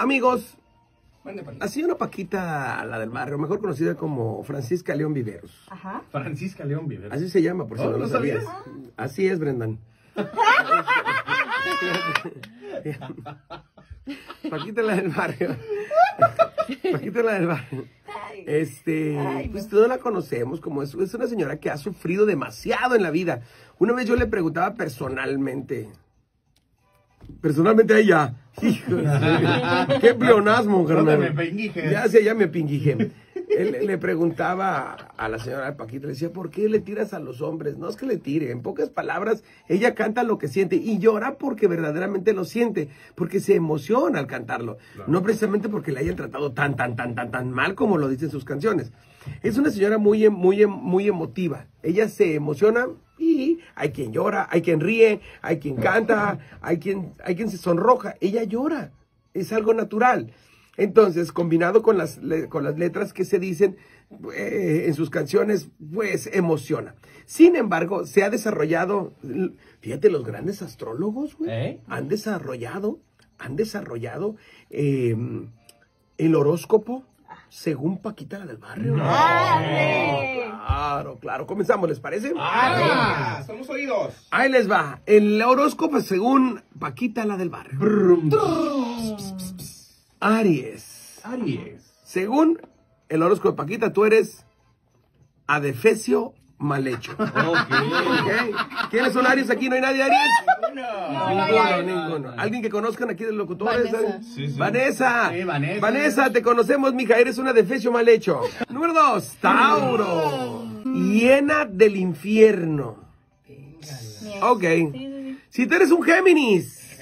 Amigos, la señora Paquita, la del barrio, mejor conocida como Francisca León Viveros. Ajá. Francisca León Viveros. Así se llama, por si no lo sabías. Así es, Brendan. Paquita, la del barrio. Paquita, la del barrio. Pues todos la conocemos como es una señora que ha sufrido demasiado en la vida. Una vez yo le preguntaba personalmente a ella, hijo, qué pleonasmo, carnal. Ya me pinguijé. Él le preguntaba a la señora Paquita, le decía, ¿por qué le tiras a los hombres? No es que le tire, en pocas palabras, ella canta lo que siente y llora porque verdaderamente lo siente, porque se emociona al cantarlo, no precisamente porque le hayan tratado tan mal como lo dicen sus canciones. Es una señora muy emotiva, ella se emociona y hay quien llora, hay quien ríe, hay quien canta, hay quien se sonroja, ella llora, es algo natural. Entonces, combinado con las letras que se dicen en sus canciones, pues emociona. Sin embargo, se ha desarrollado, fíjate, los grandes astrólogos, güey, han desarrollado el horóscopo según Paquita, la del barrio. Claro. Comenzamos, ¿les parece? Somos oídos. Ahí les va. El horóscopo según Paquita, la del barrio. Aries. Según el horóscopo de Paquita, tú eres adefesio mal hecho. Okay. ¿Quiénes son Aries aquí? ¿No hay nadie Aries? Ninguno. ¿Alguien que conozcan aquí de los locutores? Vanessa. Sí, Vanessa, te conocemos, mija. Eres un adefesio mal hecho. Número 2, Tauro. Hiena del infierno. Ok. Si tú eres un Géminis.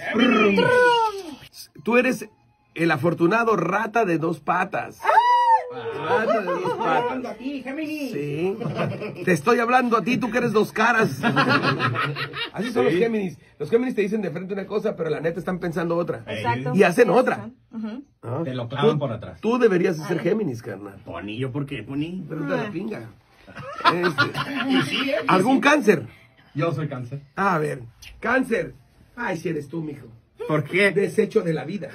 Tú eres el afortunado rata de dos patas. Rata de dos patas. A ti, Géminis. Sí. Te estoy hablando a ti, tú que eres dos caras. Así son los Géminis. Los Géminis te dicen de frente una cosa, pero la neta están pensando otra. Exacto. Y hacen otra. Te lo clavan por atrás. Tú deberías de ser Géminis, carnal. Pony, ¿yo por qué, Pony? Pero te la pinga. ¿Algún cáncer? Yo soy Cáncer. A ver, cáncer. Ay, si eres tú, mijo. ¿Por qué? Desecho de la vida.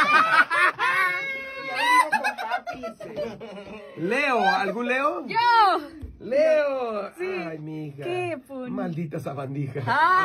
Leo, ¿algún Leo? ¡Yo! Leo. Sí. Ay, mija. ¿Qué, Pony? Maldita sabandija.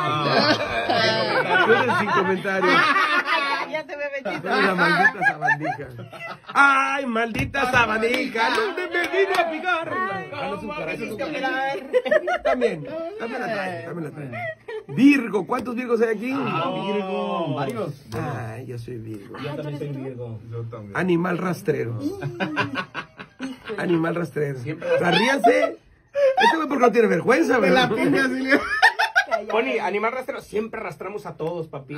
Ay. Tú eres sin comentarios. Ya te me metiste. Tú eres la maldita sabandija. Ay, maldita sabandija. ¿Dónde me vine a picar? Dale su carajo. También la trae. Virgo, ¿cuántos Virgos hay aquí? Virgo. Varios. Ay, yo soy Virgo. Yo también soy Virgo. Yo también. Animal rastrero. Animal rastrero. Ríanse. Este güey porque no tiene vergüenza, ¿verdad? La pinga, Silvia. Pony, animal rastrero, siempre arrastramos a todos, papi.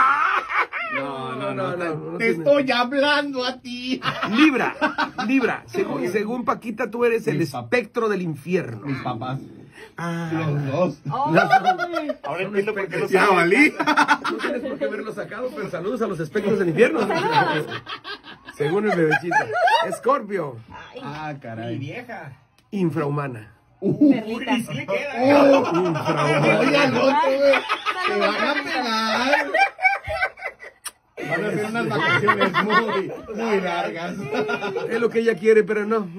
No. Te estoy hablando a ti. Libra. Según Paquita, tú eres el espectro del infierno. Mis papás. Los dos. Ahora entiendo por qué no Ya valí. No tienes por qué haberlo sacado, pero saludos a los espectros del infierno. Según el bebecito. Escorpio. Caray. Mi vieja. Infrahumana. Perlita. Y sí le queda. Oye, al otro, güey. Te van a pegar. Van a ser unas vacaciones muy largas. Es lo que ella quiere, pero no.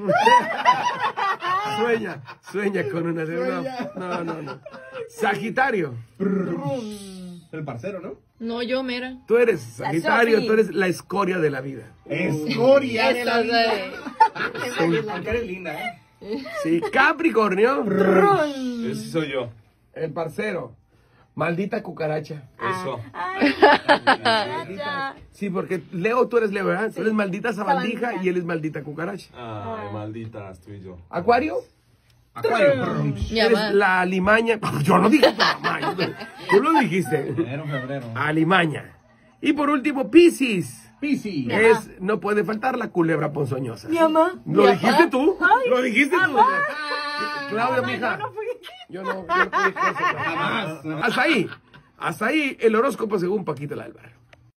Sueña con una de No. Sagitario. El parcero, ¿no? No, yo, mira. Tú eres Sagitario, tú eres la escoria de la vida. Escoria de la vida. Aunque eres linda, ¿eh? Sí, Capricornio. Ese soy yo. El parcero. Maldita cucaracha. Eso. Maldita. Sí, porque Leo, tú eres Leo, ¿verdad? Tú eres maldita sabandija y él es maldita cucaracha. Ay, malditas, tú y yo. Acuario. Mi Eres mamá. la alimaña. Yo no dije tu mamá. Tú lo dijiste. Febrero. Alimaña. Y por último, Piscis. Piscis. No puede faltar la culebra ponzoñosa. Mi mamá. ¿Lo dijiste tú? ¿Lo dijiste tú? Mamá. Claudia, mija. Yo no fui eso. Jamás. Hasta ahí el horóscopo según Paquita, la del barrio.